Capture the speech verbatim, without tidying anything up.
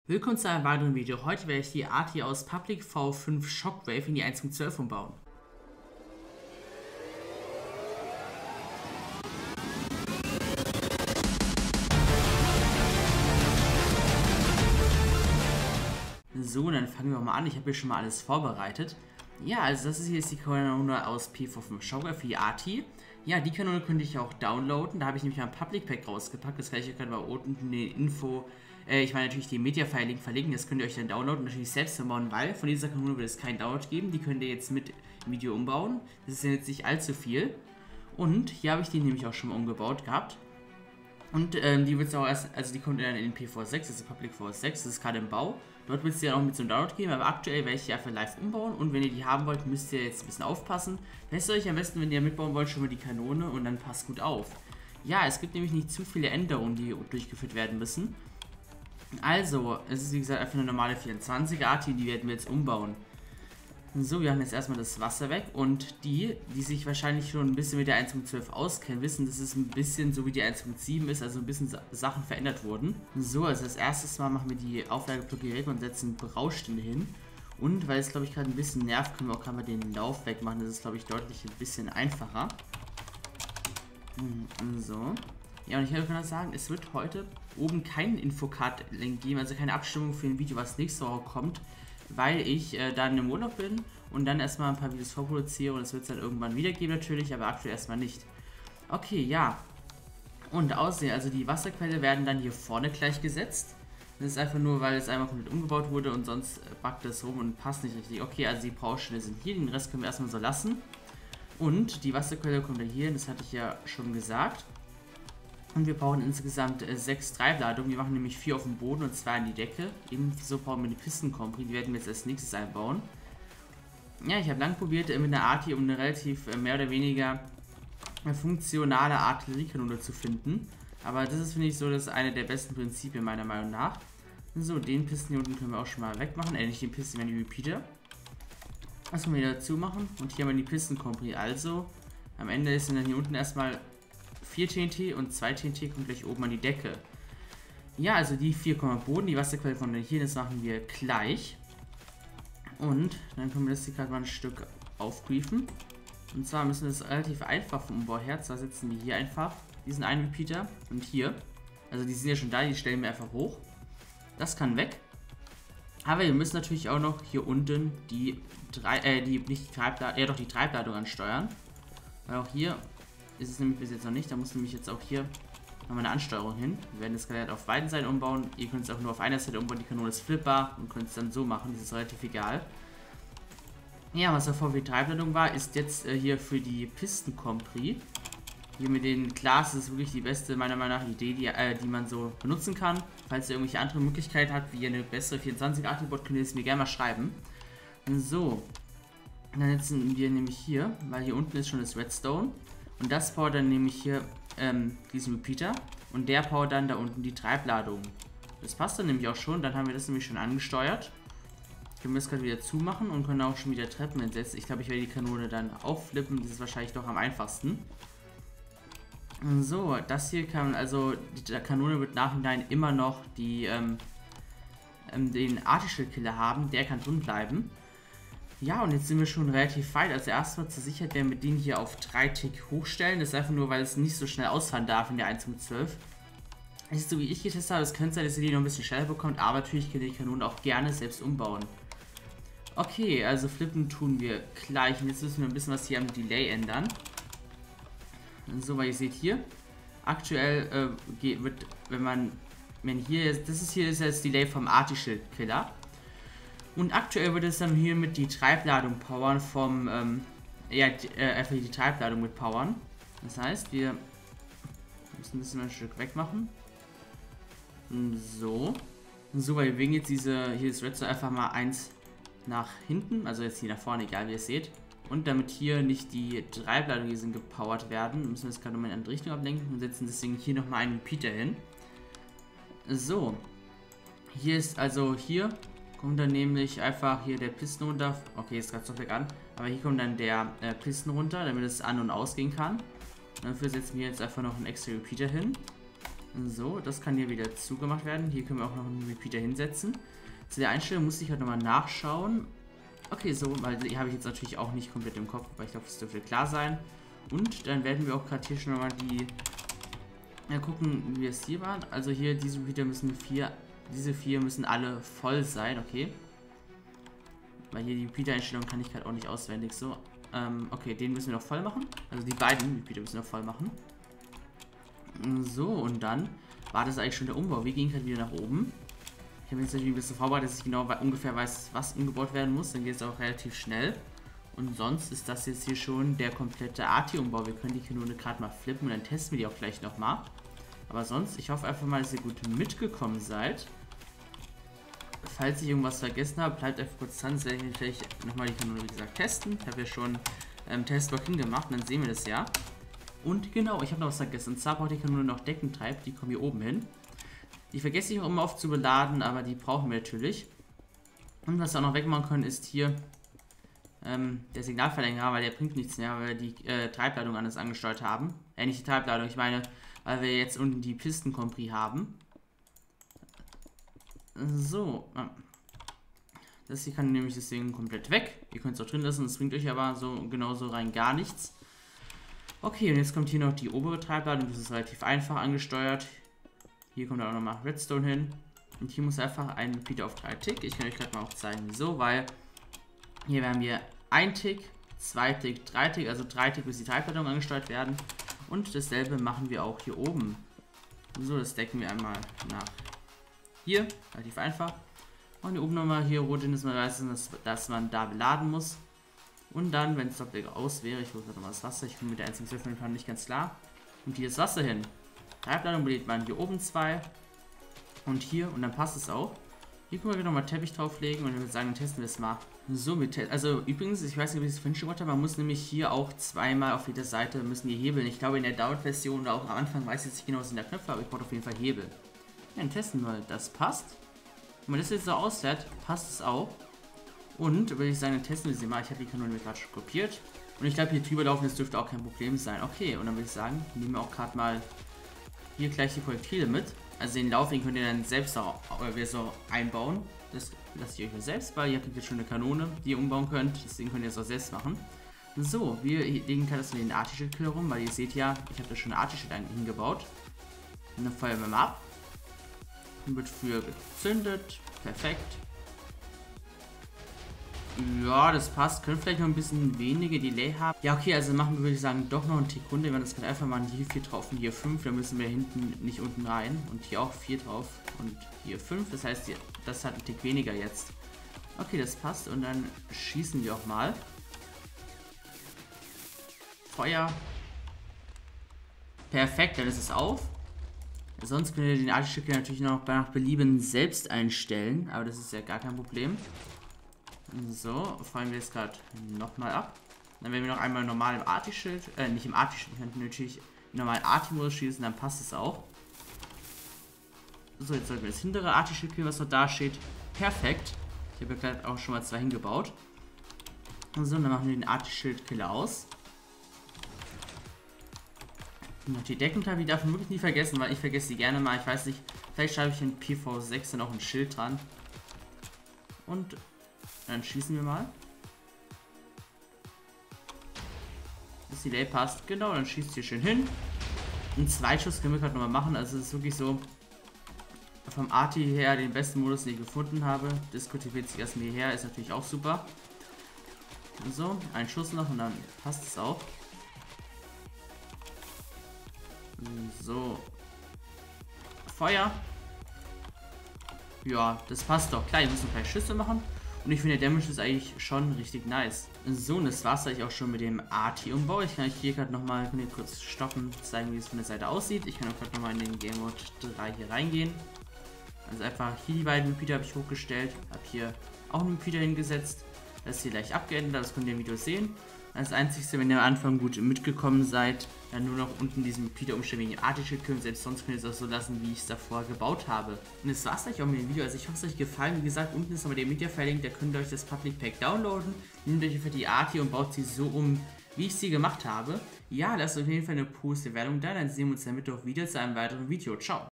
Willkommen zu einem weiteren Video. Heute werde ich die A T I aus Public V fünf Shockwave in die eins Punkt zwölf umbauen. So, dann fangen wir mal an. Ich habe hier schon mal alles vorbereitet. Ja, also das ist hier ist die Kanone aus P V fünf Shockwave für die A T I. Ja, die Kanone könnte ich auch downloaden. Da habe ich nämlich ein Public Pack rausgepackt. Das kann ich euch gerade mal unten in den Info, äh, ich meine natürlich den Media-File-Link verlinken. Das könnt ihr euch dann downloaden und natürlich selbst umbauen, weil von dieser Kanone wird es keinen Download geben. Die könnt ihr jetzt mit im Video umbauen. Das ist ja jetzt nicht allzu viel. Und hier habe ich die nämlich auch schon mal umgebaut gehabt. Und ähm, die wird es auch erst, also die kommt dann in den P V sechs, das ist Public V sechs, das ist gerade im Bau. Dort wird es ja auch mit so einem Download geben, aber aktuell werde ich die einfach live umbauen. Und wenn ihr die haben wollt, müsst ihr jetzt ein bisschen aufpassen. Lasst euch am besten, wenn ihr mitbauen wollt, schon mal die Kanone und dann passt gut auf. Ja, es gibt nämlich nicht zu viele Änderungen, die durchgeführt werden müssen. Also, es ist wie gesagt einfach eine normale vierundzwanziger A T I, die werden wir jetzt umbauen. So, wir haben jetzt erstmal das Wasser weg und die, die sich wahrscheinlich schon ein bisschen mit der eins Punkt zwölf auskennen, wissen, dass es ein bisschen so wie die eins Punkt sieben ist, also ein bisschen Sachen verändert wurden. So, also als erstes Mal machen wir die Auflageblöcke weg und setzen Braustände hin. Und weil es, glaube ich, gerade ein bisschen nervt, können wir auch gerade mal den Lauf wegmachen. Das ist, glaube ich, deutlich ein bisschen einfacher. So. Ja, und ich kann noch sagen, es wird heute oben keinen Infocard-Link geben, also keine Abstimmung für ein Video, was nächste Woche kommt, weil ich äh, dann im Urlaub bin und dann erstmal ein paar Videos vorproduziere und es wird es dann irgendwann wieder geben natürlich, aber aktuell erstmal nicht. Okay, ja. Und aussehen, also die Wasserquelle werden dann hier vorne gleich gesetzt. Das ist einfach nur, weil es einmal komplett umgebaut wurde und sonst backt es rum und passt nicht richtig. Okay, also die Braustände sind hier, den Rest können wir erstmal so lassen. Und die Wasserquelle kommt dann hier hin, das hatte ich ja schon gesagt. Und wir brauchen insgesamt äh, sechs Treibladungen. Wir machen nämlich vier auf dem Boden und zwei an die Decke. Ebenso brauchen wir die Pistenkompri, die werden wir jetzt als nächstes einbauen. Ja, ich habe lang probiert äh, mit einer A T I, um eine relativ äh, mehr oder weniger äh, funktionale Artilleriekanone zu finden. Aber das ist, finde ich, so das eine der besten Prinzipien meiner Meinung nach. So, den Pisten hier unten können wir auch schon mal wegmachen. Äh, nicht den Pisten, sondern die Repeater. Das können wir wieder dazu machen. Und hier haben wir die Pistenkompri. Also, am Ende ist dann hier unten erstmal vier T N T und zwei T N T kommt gleich oben an die Decke. Ja, also die vier kommen am Boden, die Wasserquelle von hier, das machen wir gleich. Und dann können wir das hier gerade mal ein Stück aufbriefen. Und zwar müssen wir das relativ einfach vom Umbau her, zwar setzen wir hier einfach diesen einen Repeater und hier. Also die sind ja schon da, die stellen wir einfach hoch. Das kann weg. Aber wir müssen natürlich auch noch hier unten die, drei, äh, die nicht die Treibladung, ja doch die Treibladung ansteuern. Weil auch hier ist es nämlich bis jetzt noch nicht, da muss nämlich jetzt auch hier nochmal eine Ansteuerung hin. Wir werden das Skelett auf beiden Seiten umbauen. Ihr könnt es auch nur auf einer Seite umbauen, die Kanone ist flippbar und könnt es dann so machen, das ist relativ egal. Ja, was davor für die Treibladung war, ist jetzt äh, hier für die Pistenkompri. Hier mit den Glas ist wirklich die beste, meiner Meinung nach, Idee, die, äh, die man so benutzen kann. Falls ihr irgendwelche andere Möglichkeiten habt, wie ihr eine bessere vierundzwanziger A T I baut, könnt ihr es mir gerne mal schreiben. So, dann setzen wir nämlich hier, weil hier unten ist schon das Redstone. Und das powert dann nämlich hier ähm, diesen Repeater und der powert dann da unten die Treibladung. Das passt dann nämlich auch schon, dann haben wir das nämlich schon angesteuert. Können wir das gerade wieder zumachen und können auch schon wieder Treppen entsetzen. Ich glaube, ich werde die Kanone dann aufflippen, das ist wahrscheinlich doch am einfachsten. So, das hier kann, also die Kanone wird nachhinein immer noch die, ähm, ähm, den Artischel-Killer haben, der kann drin bleiben. Ja, und jetzt sind wir schon relativ weit. Also erstmal zur Sicherheit werden wir den hier auf drei Tick hochstellen. Das ist einfach nur, weil es nicht so schnell ausfahren darf in der eins Punkt zwölf. Das ist so wie ich getestet habe, es könnte sein, dass ihr die noch ein bisschen schneller bekommt, aber natürlich könnt ihr die Kanone auch gerne selbst umbauen. Okay, also flippen tun wir gleich. Und jetzt müssen wir ein bisschen was hier am Delay ändern. So, weil ihr seht hier, aktuell äh, geht, wird, wenn man, wenn hier, das ist hier ist das Delay vom Artischel-Killer. Und aktuell wird es dann hier mit die Treibladung powern vom, ähm, ja, die, äh, einfach die Treibladung mit powern. Das heißt, wir müssen ein bisschen ein Stück wegmachen. So. So, weil wir wegen jetzt diese, hier ist Redstone einfach mal eins nach hinten, also jetzt hier nach vorne, egal wie ihr es seht. Und damit hier nicht die Treibladung hier sind gepowert werden, müssen wir das gerade mal in eine andere Richtung ablenken und setzen deswegen hier nochmal einen Repeater hin. So. Hier ist also hier kommt dann nämlich einfach hier der Pisten runter. Okay, jetzt gerade Software an. Aber hier kommt dann der äh, Pisten runter, damit es an- und ausgehen kann. Und dafür setzen wir jetzt einfach noch einen extra Repeater hin. So, das kann hier wieder zugemacht werden. Hier können wir auch noch einen Repeater hinsetzen. Zu der Einstellung musste ich halt nochmal nachschauen. Okay, so, weil die habe ich jetzt natürlich auch nicht komplett im Kopf, aber ich glaube, das dürfte klar sein. Und dann werden wir auch gerade hier schon nochmal die... Ja, gucken, wie es hier war. Also hier, diese Repeater müssen vier... Diese vier müssen alle voll sein, okay. Weil hier die Repeater-Einstellung kann ich halt auch nicht auswendig. So, ähm, okay, den müssen wir noch voll machen. Also die beiden Repeater müssen wir noch voll machen. So, und dann war das eigentlich schon der Umbau. Wir gehen gerade wieder nach oben. Ich habe jetzt natürlich ein bisschen vorbereitet, dass ich genau ungefähr weiß, was umgebaut werden muss. Dann geht es auch relativ schnell. Und sonst ist das jetzt hier schon der komplette A T-Umbau. Wir können die Kanone gerade mal flippen und dann testen wir die auch gleich nochmal. Aber sonst, ich hoffe einfach mal, dass ihr gut mitgekommen seid. Falls ich irgendwas vergessen habe, bleibt einfach kurz dran. Dann werde ich vielleicht nochmal die Kanone, wie gesagt, testen. Ich habe ja schon ähm, Testblock hingemacht, dann sehen wir das ja. Und genau, ich habe noch was vergessen. Und zwar braucht die Kanone noch Deckentreib. Die kommen hier oben hin. Die vergesse ich auch immer oft zu beladen, aber die brauchen wir natürlich. Und was wir auch noch wegmachen können, ist hier ähm, der Signalverlängerer, weil der bringt nichts mehr, weil wir die äh, Treibladung anders angesteuert haben. Äh, nicht die Treibladung, ich meine, weil wir jetzt unten die Pistenkompris haben. So. Das hier kann nämlich deswegen komplett weg. Ihr könnt es auch drin lassen, das bringt euch aber so genauso rein gar nichts. Okay, und jetzt kommt hier noch die obere Treibladung, das ist relativ einfach angesteuert. Hier kommt auch nochmal Redstone hin. Und hier muss einfach ein Repeater auf drei Tick. Ich kann euch gerade mal auch zeigen, wieso, weil hier haben wir ein Tick, zwei Tick, drei Tick, also drei Tick, bis die Treibladung angesteuert werden. Und dasselbe machen wir auch hier oben. So, das decken wir einmal nach hier, relativ einfach. Und hier oben nochmal hier rot hin, dass man weiß, dass, dass man da beladen muss. Und dann, wenn es doppelt aus wäre, ich hole gerade nochmal das Wasser, ich bin mit der eins Komma zwölf nicht ganz klar. Und hier ist Wasser hin. Treibladung belädt man hier oben zwei. Und hier, und dann passt es auch. Hier können wir nochmal Teppich drauflegen und ich würde sagen, dann testen wir es mal. So, mit also übrigens, ich weiß nicht, wie ich es vorhin schon gemacht habe, man muss nämlich hier auch zweimal auf jeder Seite müssen die hebeln. Ich glaube, in der Download-Version oder auch am Anfang weiß ich jetzt nicht genau, was in der Knöpfe, aber ich brauche auf jeden Fall Hebel. Ja, dann testen wir mal, das passt. Wenn man das jetzt so ausfährt, passt es auch. Und würde ich sagen, dann testen wir sie mal. Ich habe die Kanone mir gerade schon kopiert. Und ich glaube, hier drüber laufen, das dürfte auch kein Problem sein. Okay, und dann würde ich sagen, nehmen wir auch gerade mal hier gleich die Projektile mit. Also den Lauf, den könnt ihr dann selbst auch äh, so einbauen. Das lasst ihr euch ja selbst, weil ihr habt jetzt schon eine Kanone, die ihr umbauen könnt. Deswegen könnt ihr das auch selbst machen. So, wir legen gerade das in den Arti-Schild rum, weil ihr seht ja, ich habe da schon eine Arti-Schild hingebaut. Und dann feuern wir mal ab. Wird für gezündet. Perfekt. Ja, das passt. Können vielleicht noch ein bisschen weniger Delay haben. Ja, okay, also machen wir, würde ich sagen, doch noch einen Tick runter. Wenn das gerade einfach mal hier vier drauf und hier fünf, dann müssen wir hinten nicht unten rein. Und hier auch vier drauf und hier fünf. Das heißt, das hat einen Tick weniger jetzt. Okay, das passt. Und dann schießen wir auch mal. Feuer. Perfekt, dann ist es auf. Sonst könnt ihr den Arti-Schild natürlich noch nach Belieben selbst einstellen. Aber das ist ja gar kein Problem. So, feuern wir jetzt gerade nochmal ab. Dann werden wir noch einmal normal im Arti-Schild, äh, nicht im Arti-Schild, wir könnten natürlich im normalen Arti-Modus schießen, dann passt es auch. So, jetzt sollten wir das hintere Arti-Schild killen, was dort da steht. Perfekt. Ich habe ja gerade auch schon mal zwei hingebaut. So, dann machen wir den Arti-Schild-Killer aus. Und noch die Deckenteile, die darf man wirklich nie vergessen, weil ich vergesse die gerne mal. Ich weiß nicht, vielleicht schreibe ich in P V sechs dann auch ein Schild dran. Und dann schießen wir mal. Das Delay passt. Genau, dann schießt hier schön hin. Einen Zweitschuss können wir gerade nochmal machen. Also es ist wirklich so vom Arti her den besten Modus, den ich gefunden habe. Diskutiert sich erstmal hierher, ist natürlich auch super. So, ein Schuss noch und dann passt es auch. So. Feuer. Ja, das passt doch. Klar, wir müssen gleich Schüsse machen. Und ich finde, der Damage ist eigentlich schon richtig nice. So, und das war es eigentlich auch schon mit dem Arti-Umbau. Ich kann euch hier gerade nochmal kurz stoppen, zeigen, wie es von der Seite aussieht. Ich kann auch gerade nochmal in den Game Mode drei hier reingehen. Also einfach hier die beiden Repeater habe ich hochgestellt. Habe hier auch einen Repeater hingesetzt. Das ist hier leicht abgeändert, das könnt ihr im Video sehen. Das Einzige, wenn ihr am Anfang gut mitgekommen seid, dann nur noch unten diesen Repeater umstellen wegen dem Arti-Schild können. Selbst sonst könnt ihr es auch so lassen, wie ich es davor gebaut habe. Und das war es eigentlich auch mit dem Video. Also ich hoffe, es hat euch gefallen. Wie gesagt, unten ist nochmal der Media verlinkt. Da könnt ihr euch das Public Pack downloaden. Nehmt euch für die Arti und baut sie so um, wie ich sie gemacht habe. Ja, lasst auf jeden Fall eine positive Bewertung da, dann sehen wir uns dann Mittwoch wieder zu einem weiteren Video. Ciao!